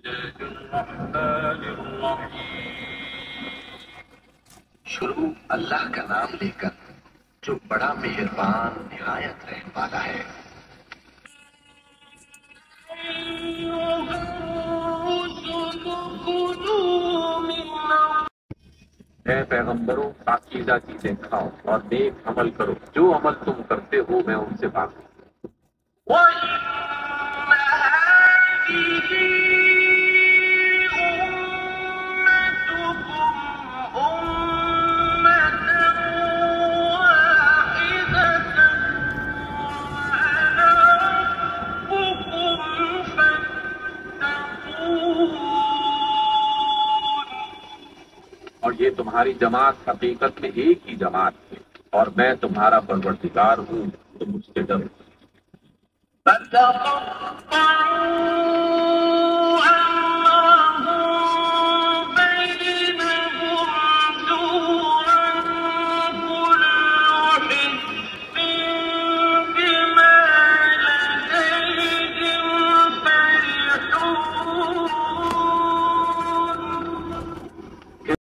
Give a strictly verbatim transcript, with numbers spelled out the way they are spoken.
شروع اللہ کا نام لے کر جو بڑا مہربان نہایت رحم والا ہے۔ اے پیغمبروں، پاکیزہ چیزیں کھاؤ اور نیک عمل کرو، جو عمل تم کرتے ہو میں ان سے پاک ہوں۔ اور یہ تمہاری جماعت حقیقت میں ایک ہی جماعت ہے، اور میں تمہارا پروردگار ہوں، تو مجھ سے ڈرو۔